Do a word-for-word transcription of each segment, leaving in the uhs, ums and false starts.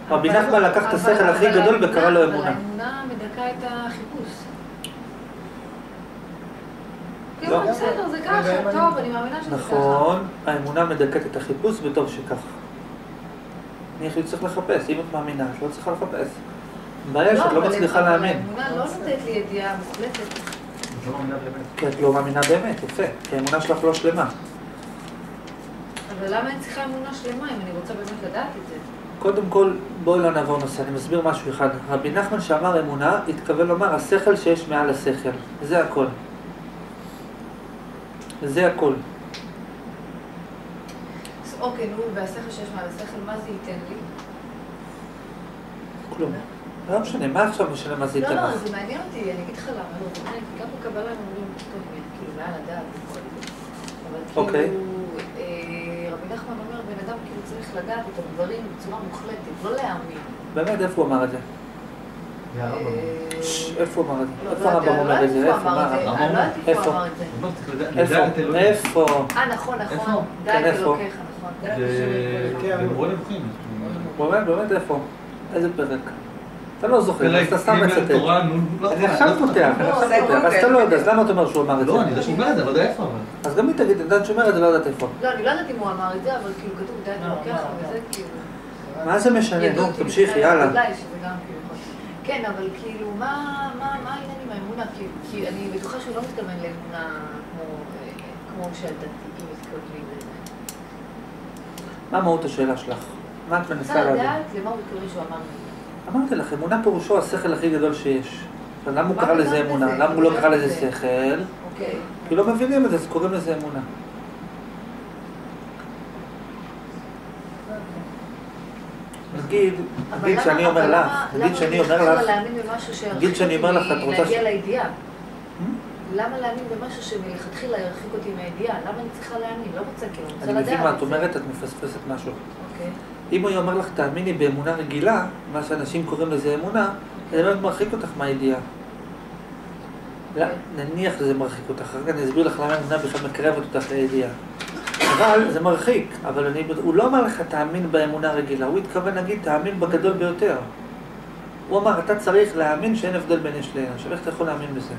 רבי נחמן לקח את השכל הכי גדול וקרא לו אמונה. אבל האמונה מדכא את החיפוש. כאילו, בסדר, זה ככה, טוב, אני מאמינה שזה ככה. נכון, האמונה מדכאת את החיפוש וטוב שכך. אני חושב שצריך לחפש, אם את מאמינה, את לא צריכה לחפש. בעיה שאת לא מצליחה להאמין. האמונה לא נותנת לי ידיעה מוחלטת. את לא מאמינה באמת. כי את לא מאמינה באמת, יפה. כי האמונה שלך לא שלמה. אבל למה אני צריכה אמונה שלמה אם אני רוצה באמת לדעת את זה? קודם כל, בואי לא נעבור נושא, אני מסביר משהו אחד. רבי נחמן שאמר אמונה, התכוון לומר השכל שיש מעל השכל. זה הכל. זה הכל. אז אוקיי, נו, והשכל שיש מעל השכל, מה זה ייתן לי? כלום. לא משנה, מה עכשיו משנה מה זה ייתן לך? לא, לא, זה מעניין אותי, אני אגיד לך למה, לא, זה מעניין, כי גם בקבלה הם אומרים, טוב, כאילו, מעל הדעת וכל זה. אבל כאילו, רבי נחמן אומר, בן אדם כאילו צריך לדעת את הדברים בצורה מוחלטת, לא להאמין. באמת, איפה הוא אמר את זה? איפה הוא אמר את זה? איפה הרמב"ם אומר את זה? איפה? מה? אני לא יודעת איפה הוא אמר את זה. איפה? איפה? אה, נכון, נכון. די את אלוקיך, נכון. במורה נבוכים. באמת, באמת איפה? איזה פרק? אתה לא זוכר, אז אתה סתם מצטט. אני עכשיו פותח, אני עכשיו פותח, אז אתה לא יודע, אז למה אתה אומר שהוא אמר את זה? לא, אני יודע שהוא אומר את זה, אבל לא יודע איפה אבל. אז גם היא תגיד, אני יודעת שהוא אומר את זה, לא יודעת איפה. לא, אני לא יודעת אם הוא אמר את זה, אבל כאילו כתוב די את אלוקיך, וזה כאילו... מה זה משנה? נו, תמשיכי, יאללה. אולי שזה גם כאילו... כן, אבל כאילו, מה העניין עם האמונה? כי אני בטוחה שהוא לא מתכוון לאמונה כמו שהדתיים מתכוונים לזה. מה מהות השאלה שלך? מה את מנסה להבין? להבין? רוצה לדעת למה הוא מתכוון שהוא אמר לי? אמרתי לך, אמונה פירושו השכל הכי גדול שיש. למה הוא קרא לזה אמונה? למה הוא לא קרא לזה שכל? אוקיי. כי לא מבינים את זה, אז קוראים לזה אמונה. נגיד, נגיד שאני אומר לך, נגיד שאני אומר לך, נגיד שאני אומר לך, את רוצה ש... להגיע לידיעה. למה להאמין במשהו שמלכתחילה ירחיק אותי מהידיעה? למה אני צריכה להאמין? לא רוצה כאילו, אני רוצה לדעת. אני מבין מה את אומרת, את מפספסת משהו. אוקיי. אם הוא אומר לך, תאמיני באמונה רגילה, מה שאנשים קוראים לזה אמונה, זה לא מרחיק אותך מהידיעה. נניח שזה מרחיק אותך, אחר כך אני אסביר לך למה אמונה בכלל מקרבת אותך לידיעה. אבל זה מרחיק, אבל אני, הוא לא אמר לך תאמין באמונה רגילה, הוא התכוון להגיד תאמין בגדול ביותר. הוא אמר, אתה צריך להאמין שאין הבדל בין יש לאין, עכשיו איך אתה יכול להאמין בזה?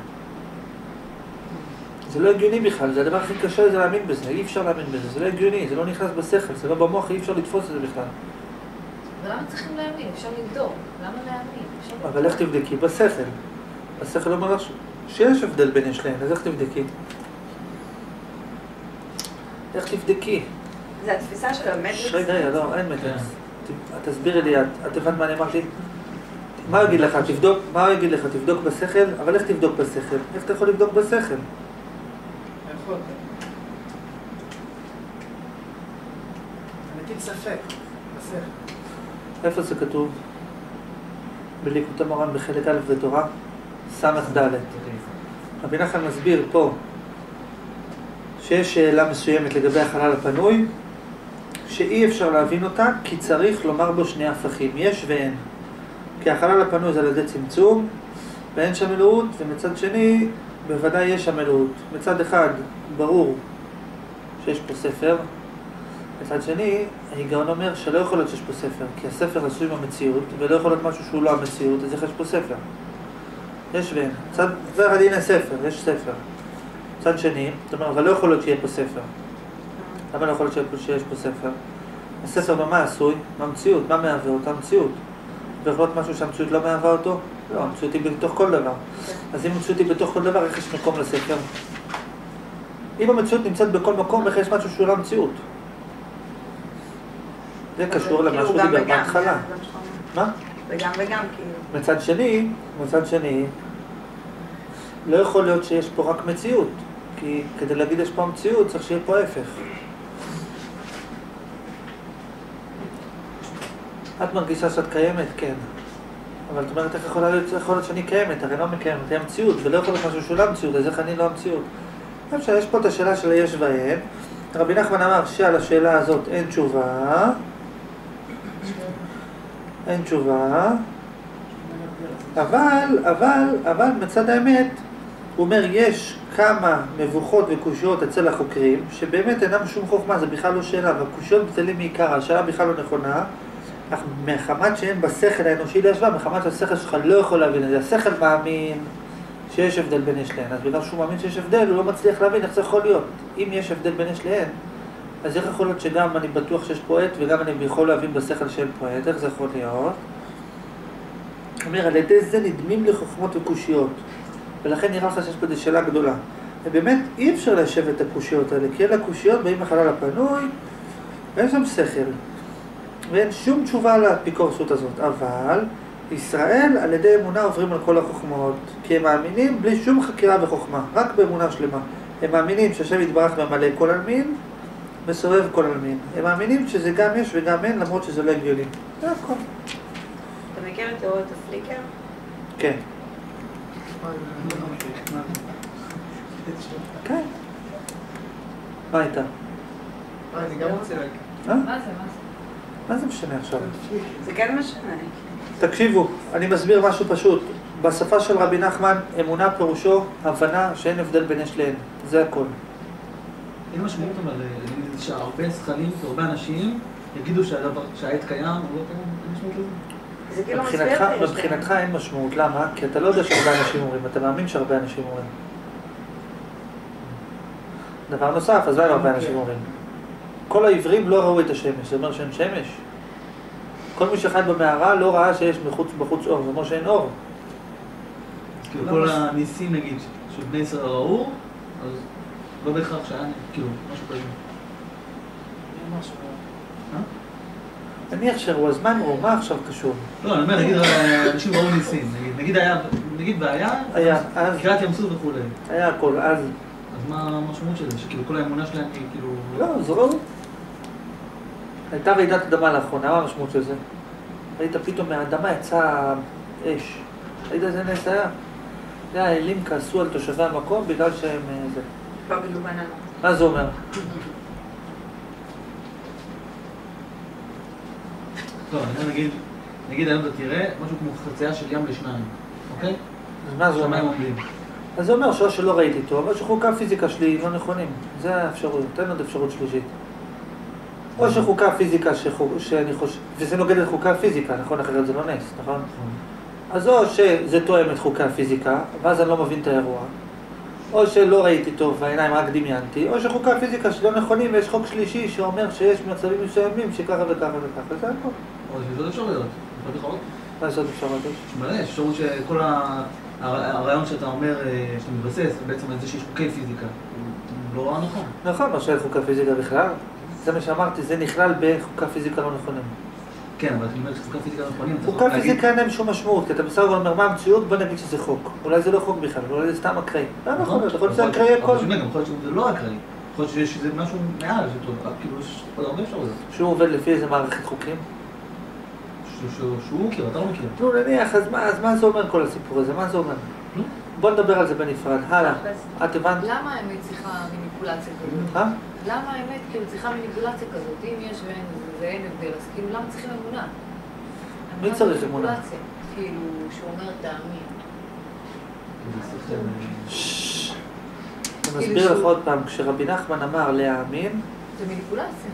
זה לא הגיוני בכלל, זה הדבר הכי קשה זה להאמין בזה, אי אפשר להאמין בזה, זה לא הגיוני, זה לא נכנס בשכל, זה לא במוח, אי אפשר לתפוס את זה בכלל. ולמה צריכים להאמין? אפשר לבדוק, למה להאמין? אבל איך תבדקי? בשכל. בשכל אומר לך שיש הבדל בין יש לאין, אז איך תבדקי? איך תבדקי? זה התפיסה של המטריקס? רגע, רגע, לא, אין מטריקס. תסבירי לי, את הבנת מה אני אמרתי? מה הוא יגיד לך? תבדוק, מה הוא יגיד לך? תבדוק בשכל? אבל איך תבדוק בשכל? איך אתה יכול לבדוק בשכל? יכול. אני מטיל ספק, בשכל. איפה זה כתוב? בליקוט המוהר"ן בחלק א' בתורה, סמך ד'. רבי נחמן מסביר פה שיש שאלה מסוימת לגבי החלל הפנוי, שאי אפשר להבין אותה כי צריך לומר בו שני הפכים, יש ואין. כי החלל הפנוי זה על ידי צמצום, ואין שם מלאות, ומצד שני, בוודאי יש שם מלאות. מצד אחד, ברור שיש פה ספר, מצד שני, ההיגיון אומר שלא יכול להיות שיש פה ספר, כי הספר עשוי במציאות, ולא יכול להיות משהו שהוא לא המציאות, אז איך יש פה ספר? יש ואין. מצד אחד, הנה ספר, יש ספר. מצד שני, זאת אומרת, אבל לא יכול להיות שיהיה פה ספר. למה לא יכול להיות שיש פה ספר? הספר במה עשוי? במציאות. מה מהווה אותה? המציאות. ויכול להיות משהו שהמציאות לא מהווה אותו? לא, המציאות היא בתוך כל דבר. אז אם המציאות היא בתוך כל דבר, איך יש מקום לספר? אם המציאות נמצאת בכל מקום, איך יש משהו שהוא לא המציאות? זה קשור למה שהוא דיבר בהתחלה. מה? וגם וגם, כאילו. מצד שני, מצד שני, לא יכול להיות שיש פה רק מציאות, כי כדי להגיד יש פה מציאות, צריך שיהיה פה ההפך. את מרגישה שאת קיימת? כן. אבל את אומרת, איך יכול להיות, יכול להיות שאני קיימת? הרי לא מקיימת, היא המציאות, ולא יכול להיות משהו שהוא לא המציאות, אז איך אני לא המציאות? יש פה את השאלה של היש ואין. רבי נחמן אמר שעל השאלה הזאת אין תשובה. אין תשובה. אבל, אבל, אבל מצד האמת, הוא אומר, יש כמה מבוכות וקושיות אצל החוקרים, שבאמת אינם שום חוכמה, זה בכלל לא שאלה, והקושיות בטלים מעיקר, השאלה בכלל לא נכונה, אך מחמת שאין בשכל האנושי להשוואה, מחמת שהשכל שלך לא יכול להבין את זה. השכל מאמין שיש הבדל בין יש להן, אז בגלל שהוא מאמין שיש הבדל, הוא לא מצליח להבין איך זה יכול להיות. אם יש הבדל בין יש להן, אז איך יכול להיות שגם אני בטוח שיש פה עת, וגם אני יכול להבין בשכל שאין פה עת, איך זה יכול להיות? אומר, על ידי זה נדמים לחוכמות וקושיות, ולכן נראה לך שיש פה איזו שאלה גדולה. ובאמת אי אפשר להשב את הקושיות האלה, כי אלה הקושיות באים לחלל הפנוי, ואין שם שכל, ואין שום תשובה על האפיקורסות הזאת, אבל ישראל על ידי אמונה עוברים על כל החוכמות, כי הם מאמינים בלי שום חקירה וחוכמה, רק באמונה שלמה. הם מאמינים שהשם יתברך ממלא כל עלמין, מסובב כל עלמין. הם מאמינים שזה גם יש וגם אין, למרות שזה לא הגיוני. זה הכל. אתה מכיר את תיאוריות הפליקר? כן. כן. מה הייתה? אני גם רוצה להגיד. אה? מה זה, מה זה? מה זה משנה עכשיו? זה כן משנה. תקשיבו, אני מסביר משהו פשוט. בשפה של רבי נחמן, אמונה פירושו הבנה שאין הבדל בין יש להן. זה הכל. אין משמעות אבל להגיד שהרבה שכלים, הרבה אנשים יגידו שהעת קיים או לא קיים, אין משמעות לזה? זה כאילו מסביר מבחינתך, לי, יש להם. מבחינתך אין משמעות. למה? כי אתה לא יודע שהרבה אנשים אומרים, אתה מאמין שהרבה אנשים אומרים. דבר נוסף, אז מה אם הרבה אנשים אומרים? כל העברים לא ראו את השמש, זה אומר שאין שמש. כל מי שחי במערה לא ראה שיש מחוץ בחוץ אור, זה אומר שאין אור. כאילו כל הניסים נגיד שבני ישראל ראו, אז לא בהכרח שהיה, כאילו, משהו כזה. נניח שראו, אז מה הם ראו? מה עכשיו קשור? לא, אני אומר, נגיד אנשים ראו ניסים, נגיד היה, נגיד והיה, היה, אז קריאת ים סוף וכו'. היה הכל, אז... אז מה המשמעות של זה? שכאילו כל האמונה שלהם היא כאילו... לא, זה ראו. הייתה רעידת אדמה לאחרונה, מה המשמעות של זה? ראית פתאום מהאדמה יצא אש. ראית איזה נס היה? זה האלים כעסו על תושבי המקום בגלל שהם... זה. לא בלובנה. מה זה אומר? לא, אני אומר, נגיד, נגיד היום אתה תראה משהו כמו חצייה של ים לשניים, אוקיי? אז מה זה אומר? שמיים עומדים. אז זה אומר שאו שלא ראיתי טוב, או שחוקי הפיזיקה שלי לא נכונים. זה האפשרות, תן עוד אפשרות שלישית. או שחוקי הפיזיקה שחוק... שאני חושב... וזה נוגד את חוקי הפיזיקה, נכון? אחרת זה לא נס, נכון? אז או שזה תואם את חוקי הפיזיקה, ואז אני לא מבין את האירוע. או שלא ראיתי טוב והעיניים רק דמיינתי, או שחוקי הפיזיקה שלא נכונים ויש חוק שלישי שאומר שיש מצבים מסוימים שככה וככה וככה, זה הכל. או יש עוד אפשרויות, יכול להיות עוד? מה יש עוד אפשרות? יש מלא, יש אפשרות שכל הרעיון שאתה אומר, שאתה מתבסס, בעצם על זה שיש חוקי פיזיקה, הוא לא רע נכון. נכון, לא שאין חוקי פיזיקה בכלל. זה מה שאמרתי, זה נכלל בחוקי פיזיקה לא נכונים. כן, אבל אני אומר שחוקי פיזיקה לא נכונים, אתה חוקי יכול להגיד... פיזיקה אין להם שום משמעות, כי אתה בסך הכל אומר מה המציאות, בוא נגיד שזה חוק. אולי זה לא חוק בכלל, אולי זה סתם אקראי. לא נכון, אתה יכול שזה אקראי הכל. אבל שומע, גם יכול להיות שזה לא אקראי. יכול להיות שיש איזה משהו מעל, כאילו יש עוד הרבה אפשרויות. שהוא עובד לפי איזה מערכת חוקים? שהוא מכיר, אתה לא מכיר. נו, נניח, אז מה, אז מה זה אומר כל הסיפור הזה? מה זה אומר? בוא נדבר על זה בנפרד. הלאה. את הבנת? למה האמת צריכה מניפולציה כזאת? אה? למה האמת כאילו צריכה מניפולציה כזאת? אם יש ואין ואין הבדל, אז כאילו למה צריכים אמונה? מי צריך אמונה? מניפולציה, כאילו, שאומר תאמין. אני מסביר לך עוד פעם, כשרבי נחמן אמר להאמין, זה מניפולציה.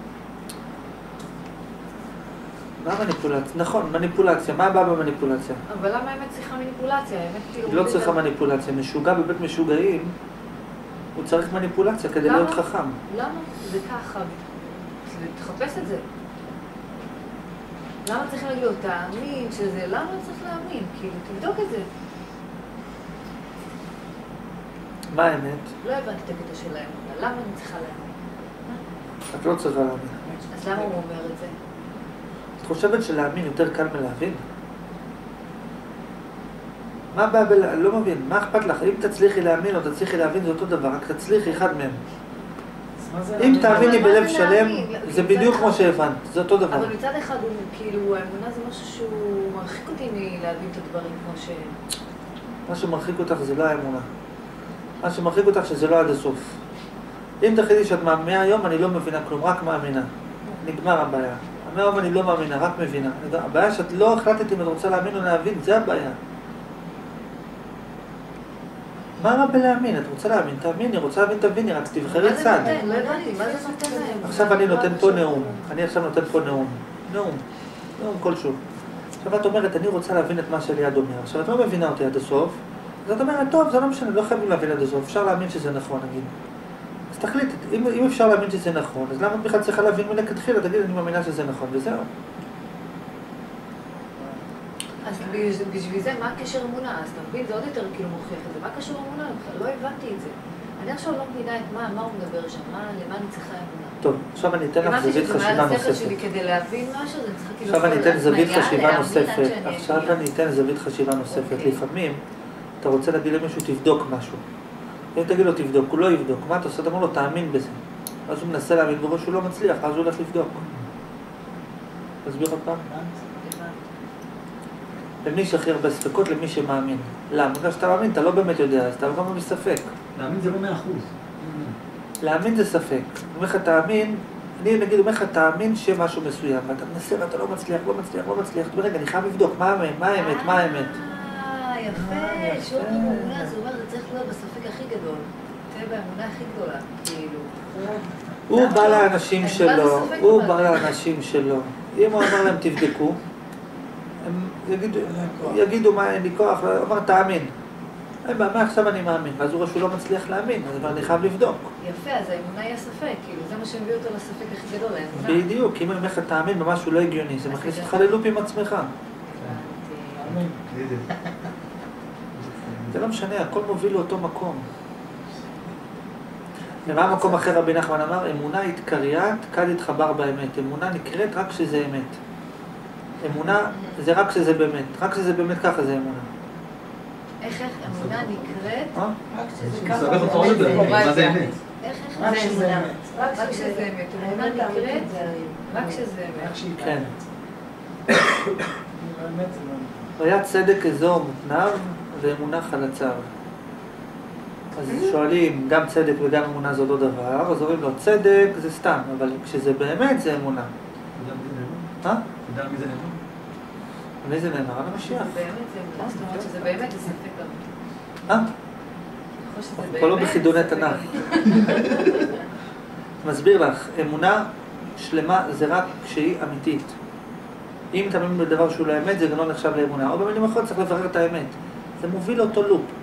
מה מניפולציה? נכון, מניפולציה. מה הבא במניפולציה? אבל למה האמת צריכה מניפולציה? האמת כאילו... היא לא צריכה מניפולציה. משוגע בבית משוגעים, הוא צריך מניפולציה כדי להיות חכם. למה? זה ככה. תחפש את זה. למה צריך להגיד לו, תאמין שזה... למה צריך להאמין? כאילו, תבדוק את זה. מה האמת? לא הבנתי את הקטע של האמונה. למה אני צריכה להאמין? את לא צריכה להאמין. אז למה הוא אומר את זה? את חושבת שלהאמין יותר קל מלהבין? מה הבא בל... אני לא מבין. מה אכפת לך? אם תצליחי להאמין או תצליחי להבין זה אותו דבר, רק תצליחי אחד מהם. אם תאמיני בלב שלם, זה בדיוק כמו שהבנת. זה אותו דבר. אבל מצד אחד, כאילו, האמונה זה משהו שהוא מרחיק אותי מלהבין את הדברים כמו ש... מה שמרחיק אותך זה לא האמונה. מה שמרחיק אותך שזה לא עד הסוף. אם תחליטי שאת מאמינה היום, אני לא מבינה כלום, רק מאמינה. נגמר הבעיה. מהיום אני לא מאמינה, רק מבינה. הבעיה שאת לא החלטת אם את רוצה להאמין או להבין, זה הבעיה. מה רע בלהאמין? את רוצה להאמין, תאמיני, רוצה להבין, תביני, רק תבחרי צד. לא הבנתי, מה זה נותן להם? עכשיו אני נותן פה נאום. אני עכשיו נותן פה נאום. נאום. נאום כלשהו. עכשיו את אומרת, אני רוצה להבין את מה שליד אומר. עכשיו את לא מבינה אותי עד הסוף, אז את אומרת, טוב, זה לא משנה, לא חייבים להבין עד הסוף, אפשר להאמין שזה נכון, נגיד. אז תחליט, אם, אם אפשר להאמין שזה נכון, אז למה את בכלל צריכה להבין מלכתחילה? תגיד, אני מאמינה שזה נכון, וזהו. אז בשביל זה, מה הקשר אמונה? אז אתה מבין, זה עוד יותר כאילו מוכיח את זה. מה הקשר אמונה? לא הבנתי את זה. אני עכשיו לא מבינה את מה, מה הוא מדבר שם, מה, למה אני צריכה אמונה. טוב, עכשיו אני אתן לך זווית חשיבה נוספת. שלי כדי להבין משהו, זה צריכה כאילו... עכשיו אני אתן זווית חשיבה נוספת. שאני עכשיו אגיע. אני אתן זווית חשיבה נוספת. אוקיי. לפעמים אתה רוצה להגיד למישהו, תבדוק משהו. אם תגיד לו, תבדוק, הוא לא יבדוק. מה אתה עושה? אתה אומר לו, תאמין בזה. אז הוא מנסה להאמין בראש, הוא לא מצליח, אז הוא הולך לבדוק. תסביר עוד פעם. למי שהכי הרבה ספקות, למי שמאמין. למה? בגלל שאתה מאמין, אתה לא באמת יודע, אז אתה לא גם מספק. להאמין זה לא מאה אחוז. להאמין זה ספק. אומר לך תאמין, אני נגיד אומר לך תאמין שמשהו מסוים, ואתה מנסה ואתה לא מצליח, לא מצליח, לא מצליח. אתה אומר, רגע, אני חייב לבדוק, מה האמת, מה האמת, מה האמת. אה, יפה, שוב באמונה, זה אומר, זה צריך להיות בספק הכי גדול. זה באמונה הכי גדולה, כאילו. הוא בא לאנשים שלו, הוא בא לאנשים שלו. אם הוא אמר להם תבדקו, הם יגידו, יגידו מה אין לי כוח, הוא אמר תאמין. מה עכשיו אני מאמין? ואז הוא רואה שהוא לא מצליח להאמין, אז אני חייב לבדוק. יפה, אז האמונה היא הספק, כאילו זה מה שמביא אותו לספק הכי גדול, האמונה. בדיוק, אם אני אומר לך תאמין במשהו לא הגיוני, זה מכניס אותך ללופ עם עצמך. זה לא משנה, הכל מוביל לאותו מקום. ומה המקום אחר רבי נחמן אמר? אמונה התקריית, קד התחבר באמת. אמונה נקראת רק שזה אמת. אמונה זה רק שזה באמת. רק שזה באמת ככה זה אמונה. איך איך אמונה נקראת? רק שזה מסבך ככה, אותו עוד יותר, מה זה אמת? איך איך רק זה שזה אמונה? אמת. רק שזה אמת. אמונה נקראת רק שזה אמת. כן. באמת זה לא... היה צדק אזור מותנב ואמונה חלציו. אז שואלים, גם צדק וגם אמונה זה אותו דבר, אז אומרים לו, צדק זה סתם, אבל כשזה באמת זה אמונה. אתה יודע מי זה נאמר? מה? אתה יודע מי זה נאמר? מי זה נאמר? על המשיח. זה באמת זה אמונה, זאת אומרת שזה באמת זה ספק גם. אה? פה לא בחידוני תנ"ך. מסביר לך, אמונה שלמה זה רק כשהיא אמיתית. אם אתה מאמין בדבר שהוא לא אמת, זה גם לא נחשב לאמונה. או במילים אחרות צריך לברר את האמת. זה מוביל אותו לופ.